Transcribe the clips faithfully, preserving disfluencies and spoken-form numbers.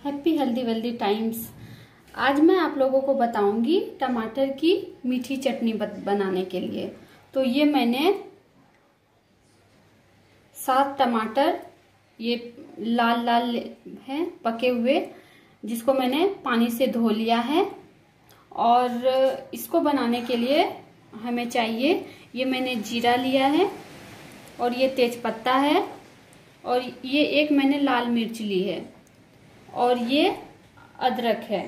Happy healthy wealthy times. आज मैं आप लोगों को बताऊंगी टमाटर की मीठी चटनी बनाने के लिए। तो ये मैंने सात टमाटर ये लाल लाल हैं पके हुए, जिसको मैंने पानी से धो लिया है। और इसको बनाने के लिए हमें चाहिए, ये मैंने जीरा लिया है और ये तेज पत्ता है और ये एक मैंने लाल मिर्च ली है और ये अदरक है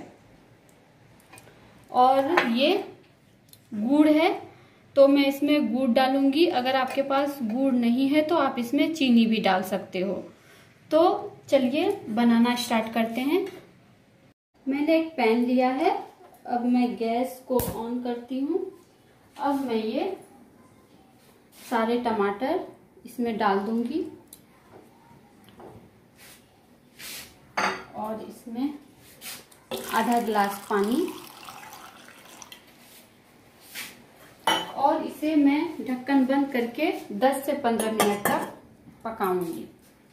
और ये गुड़ है। तो मैं इसमें गुड़ डालूंगी। अगर आपके पास गुड़ नहीं है तो आप इसमें चीनी भी डाल सकते हो। तो चलिए बनाना स्टार्ट करते हैं। मैंने एक पैन लिया है। अब मैं गैस को ऑन करती हूँ। अब मैं ये सारे टमाटर इसमें डाल दूंगी और इसमें आधा गिलास पानी और इसे मैं ढक्कन बंद करके दस से पंद्रह मिनट तक पकाऊंगी।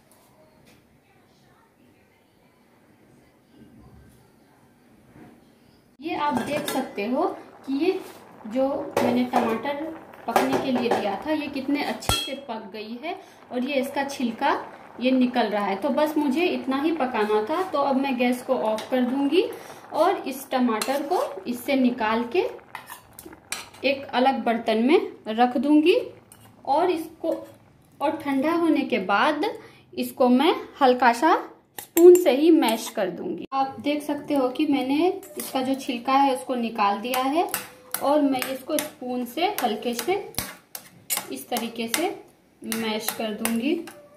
ये आप देख सकते हो कि ये जो मैंने टमाटर पकने के लिए दिया था ये कितने अच्छे से पक गई है और ये इसका छिलका ये निकल रहा है। तो बस मुझे इतना ही पकाना था। तो अब मैं गैस को ऑफ कर दूंगी और इस टमाटर को इससे निकाल के एक अलग बर्तन में रख दूंगी और इसको और ठंडा होने के बाद इसको मैं हल्का सा स्पून से ही मैश कर दूंगी। आप देख सकते हो कि मैंने इसका जो छिलका है उसको निकाल दिया है और मैं इसको स्पून से हल्के से इस तरीके से मैश कर दूंगी।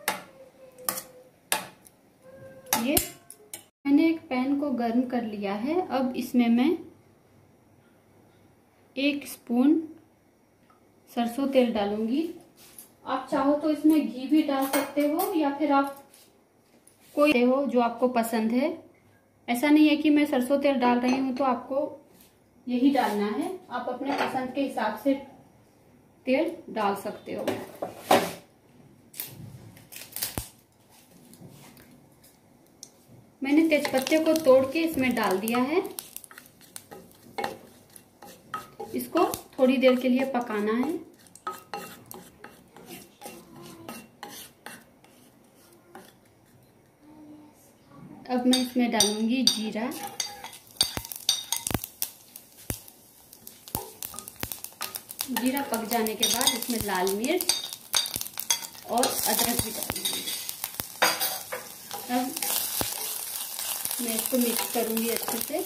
ये मैंने एक पैन को गर्म कर लिया है। अब इसमें मैं एक स्पून सरसों तेल डालूंगी। आप चाहो तो इसमें घी भी डाल सकते हो या फिर आप कोई हो जो आपको पसंद है। ऐसा नहीं है कि मैं सरसों तेल डाल रही हूं तो आपको यही डालना है। आप अपने पसंद के हिसाब से तेल डाल सकते हो। मैंने तेजपत्ते को तोड़ के इसमें डाल दिया है। इसको थोड़ी देर के लिए पकाना है। अब मैं इसमें डालूंगी जीरा, जीरा पक जाने के बाद इसमें लाल मिर्च और अदरक भी डालूंगी। अब मैं इसको मिक्स करूंगी अच्छे से।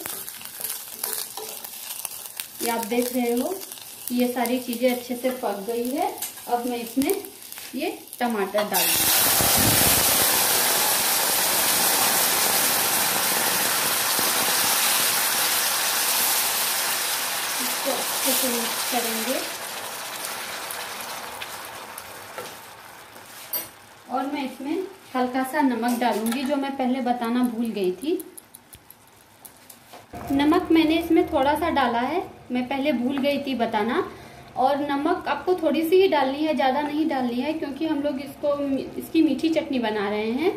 ये आप देख रहे हो कि ये सारी चीजें अच्छे से पक गई है। अब मैं इसमें ये टमाटर डालूंगी। इसको अच्छे से मिक्स करेंगे और मैं इसमें हल्का सा नमक डालूंगी, जो मैं पहले बताना भूल गई थी। नमक मैंने इसमें थोड़ा सा डाला है, मैं पहले भूल गई थी बताना। और नमक आपको थोड़ी सी ही डालनी है, ज्यादा नहीं डालनी है, क्योंकि हम लोग इसको इसकी मीठी चटनी बना रहे हैं।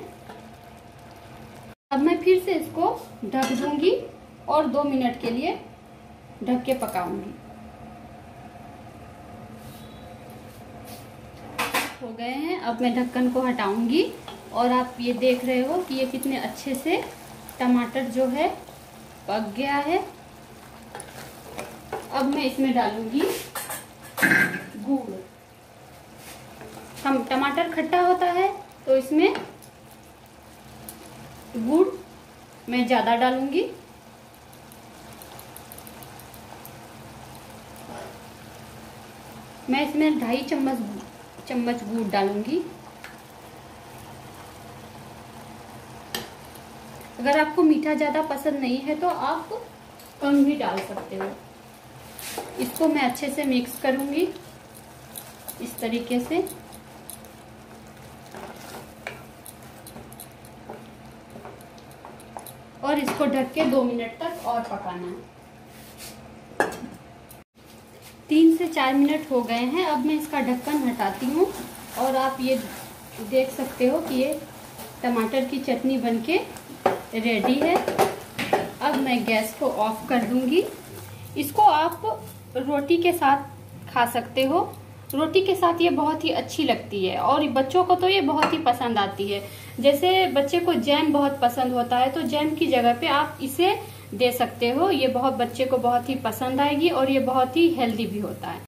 अब मैं फिर से इसको ढक दूंगी और दो मिनट के लिए ढक के पकाऊंगी। हो गए हैं। अब मैं ढक्कन को हटाऊंगी और आप ये देख रहे हो कि ये कितने अच्छे से टमाटर जो है पक गया है। अब मैं इसमें डालूंगी गुड़। हम टमाटर खट्टा होता है तो इसमें गुड़ मैं ज्यादा डालूंगी। मैं इसमें ढाई चम्मच चम्मच गुड़ डालूंगी। अगर आपको मीठा ज्यादा पसंद नहीं है तो आप कम भी डाल सकते हो। इसको मैं अच्छे से मिक्स करूंगी इस तरीके से। और इसको ढक के दो मिनट तक और पकाना है। तीन से चार मिनट हो गए हैं। अब मैं इसका ढक्कन हटाती हूँ और आप ये देख सकते हो कि ये टमाटर की चटनी बनके रेडी है। अब मैं गैस को ऑफ कर दूंगी। इसको आप रोटी के साथ खा सकते हो। रोटी के साथ ये बहुत ही अच्छी लगती है और बच्चों को तो ये बहुत ही पसंद आती है। जैसे बच्चे को जैम बहुत पसंद होता है तो जैम की जगह पे आप इसे दे सकते हो। ये बहुत बच्चे को बहुत ही पसंद आएगी और ये बहुत ही हेल्दी भी होता है।